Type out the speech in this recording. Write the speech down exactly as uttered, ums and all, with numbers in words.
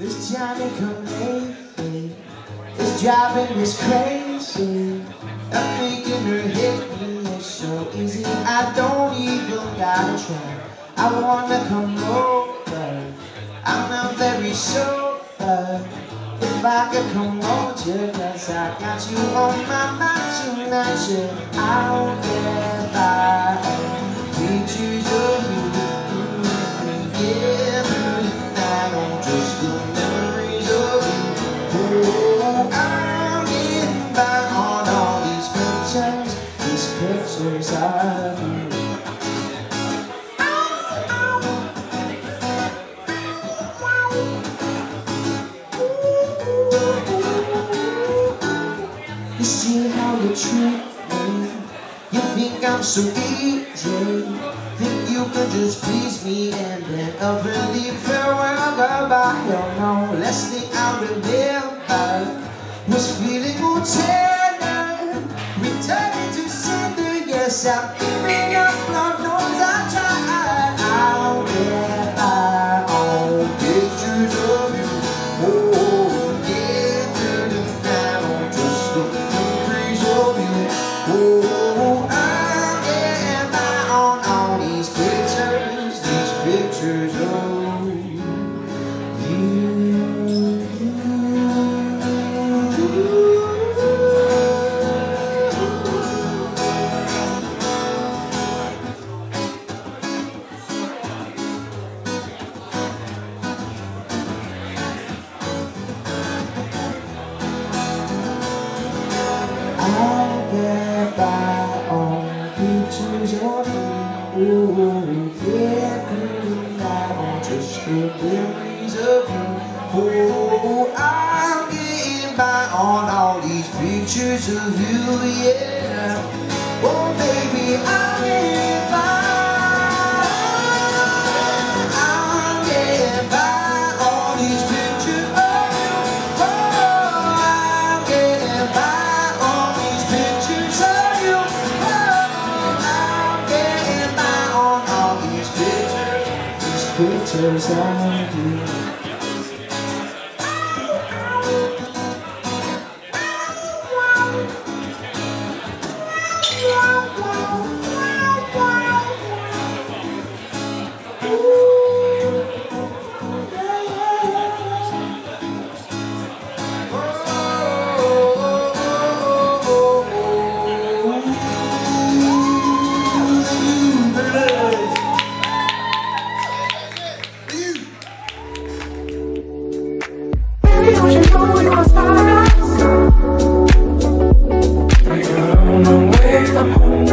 This Johnny come lately is driving us crazy. I'm making her hit me, it's so easy. I don't even gotta try. I wanna come over, I'm not very sober. If I could come on you, cause I got you on my mind tonight. Yeah, I'll get by pictures of you. Yeah, tonight on just the memories of you. Oh, I'm getting by on all these pictures, these pictures of you. You see how you treat me. You think I'm so easy. Think you can just please me and then up and leave. Farewell, goodbye. Hell no, last thing I remember was feeling more tender, returning to sender. Yes, I'm giving up, Lord knows I tried. I'll get by on pictures of you. Oh, yeah, turning down on just the memories of you. Oh, I'm getting by on all these pictures, these pictures of you. I'll get by on pictures of you. Ooh, yeah, good night on just the memories of you. Oh, I'm getting by on all these pictures of you, yeah. Oh, baby, I'm getting by. I'm getting by on these pictures of you. Oh, I'm getting by on these pictures of you. Oh, I'm getting by on all these pictures, these pictures of you. On the way, I'm home.